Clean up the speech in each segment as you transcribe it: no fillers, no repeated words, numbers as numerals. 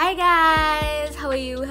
Hi guys, how are you?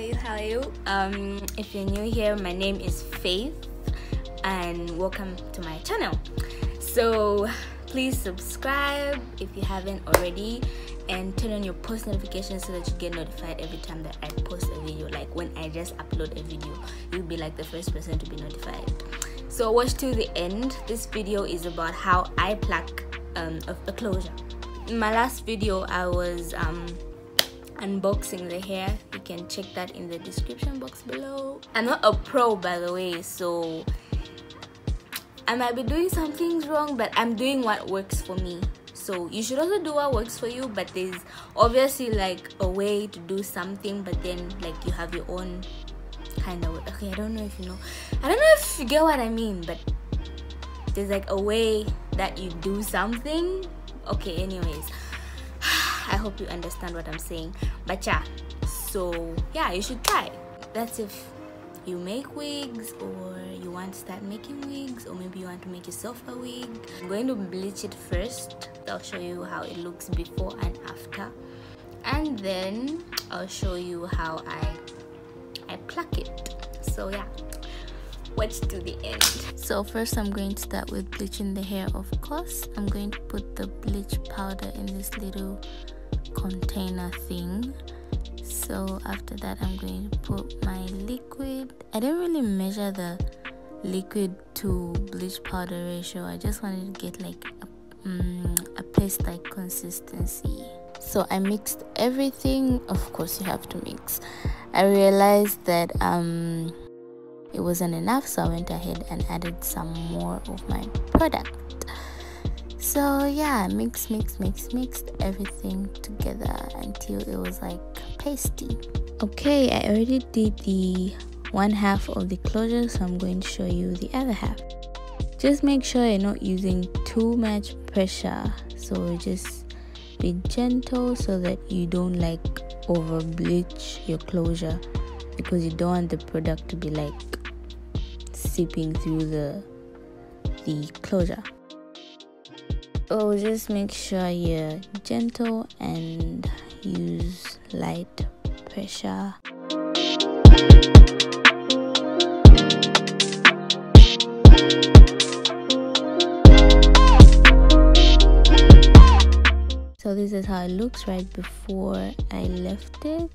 If you're new here, my name is Faith and welcome to my channel. So please subscribe if you haven't already and turn on your post notifications so that you get notified every time that I post a video. Like when I just upload a video, you'll be like the first person to be notified. So watch till the end. This video is about how I pluck a closure. In my last video I was unboxing the hair. You can check that in the description box below. I'm not a pro, by the way, so I might be doing some things wrong, but I'm doing what works for me. So you should also do what works for you, but there's obviously like a way to do something, but then like you have your own kind of way. Okay, I don't know if you get what I mean, but there's like a way that you do something. Okay, anyways, I hope you understand what I'm saying. But yeah, so yeah, you should try. That's if you make wigs or you want to start making wigs, or maybe you want to make yourself a wig. I'm going to bleach it first. I'll show you how it looks before and after, and then I'll show you how I pluck it. So yeah, watch to the end. So first I'm going to start with bleaching the hair. Of course, I'm going to put the bleach powder in this little container thing. So after that I'm going to put my liquid. I didn't really measure the liquid to bleach powder ratio. I just wanted to get like a paste-like consistency. So I mixed everything. Of course you have to mix. I realized that it wasn't enough, so I went ahead and added some more of my product. So yeah, mixed everything together until it was like pasty. Okay, I already did the one half of the closure, so I'm going to show you the other half. Just make sure you're not using too much pressure, so just be gentle so that you don't like over bleach your closure, because you don't want the product to be like seeping through the closure. So just make sure you're gentle and use light pressure. So this is how it looks right before I left it.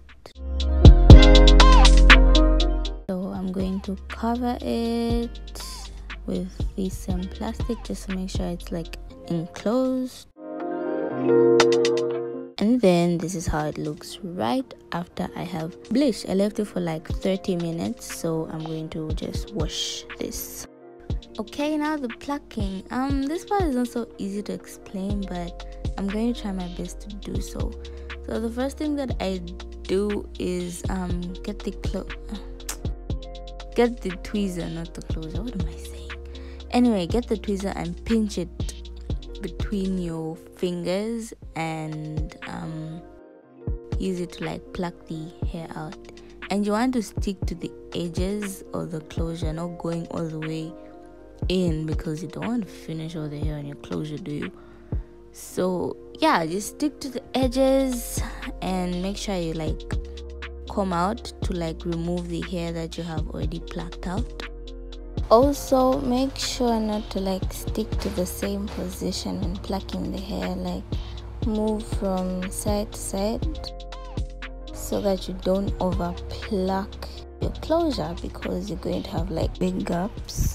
So I'm going to cover it with this plastic just to make sure it's like enclosed. And then this is how it looks right after I have bleached. I left it for like 30 minutes, so I'm going to just wash this. Okay, now the plucking. This part is not so easy to explain, but I'm going to try my best to do so. So the first thing that I do is get the tweezer, not the closure. What am I saying? Anyway, get the tweezer and pinch it between your fingers and use it to like pluck the hair out. And you want to stick to the edges of the closure, not going all the way in, because you don't want to finish all the hair on your closure, do you? So yeah, just stick to the edges and make sure you like comb out to like remove the hair that you have already plucked out. Also make sure not to like stick to the same position when plucking the hair. Like move from side to side so that you don't over pluck your closure, because you're going to have like big gaps.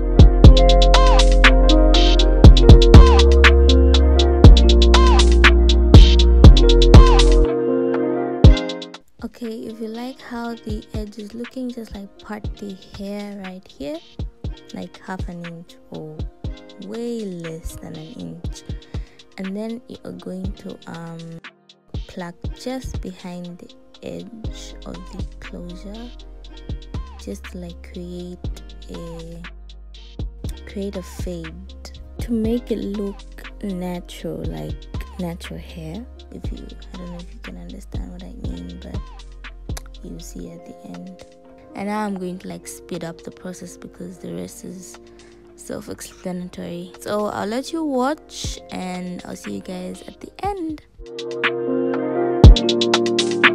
Okay, if you like how the edge is looking, just like part the hair right here, like half an inch or way less than an inch, and then you are going to pluck just behind the edge of the closure, just to like create a fade to make it look natural, like natural hair. I don't know if you can understand what I mean, but you see at the end. And now I'm going to like speed up the process because the rest is self-explanatory. So I'll let you watch and I'll see you guys at the end.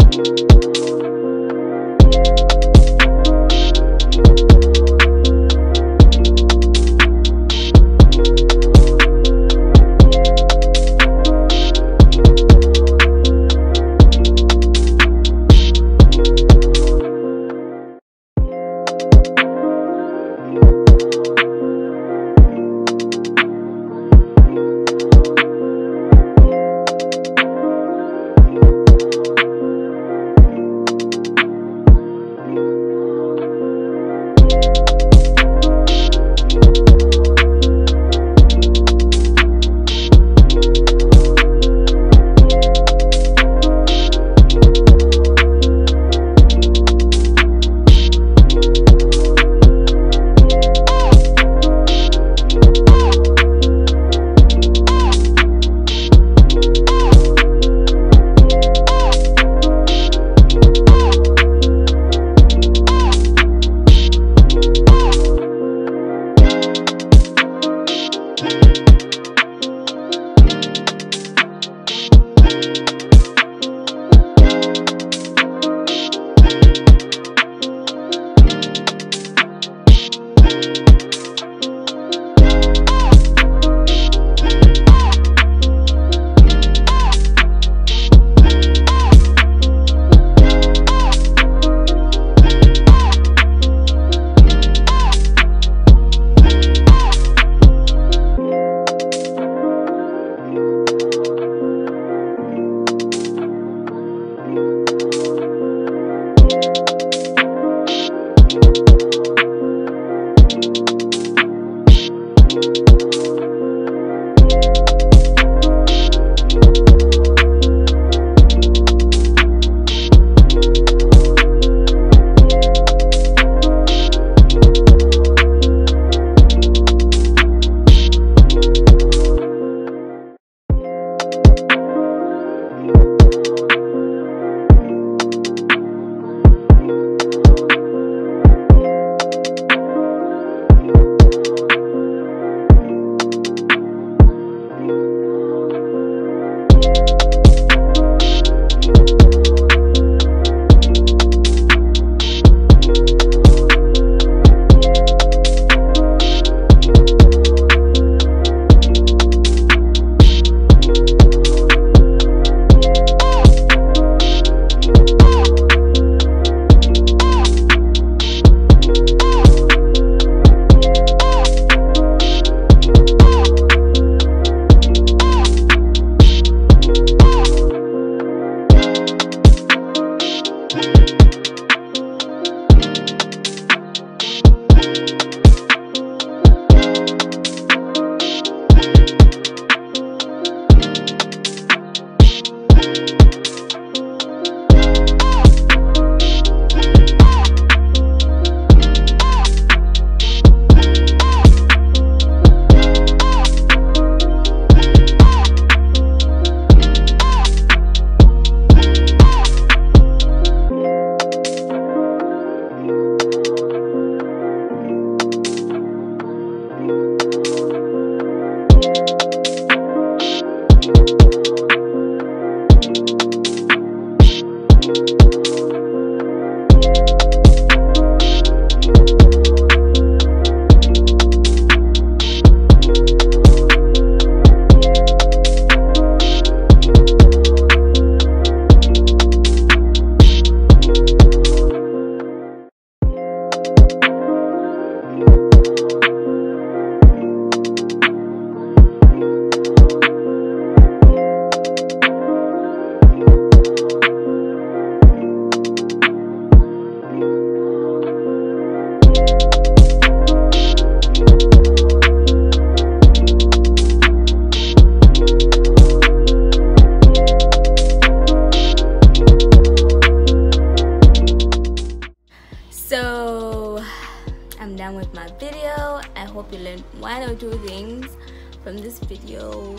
hope you learned one or two things from this video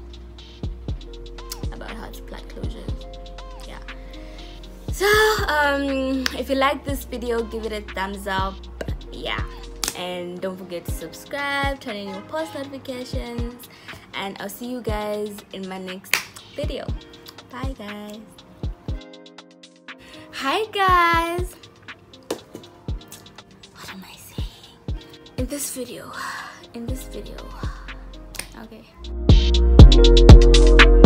about how to plait closures. Yeah, so if you like this video, give it a thumbs up. Yeah, and don't forget to subscribe, turn on your post notifications, and I'll see you guys in my next video. Bye guys. Hi guys, what am I saying in this video? Okay.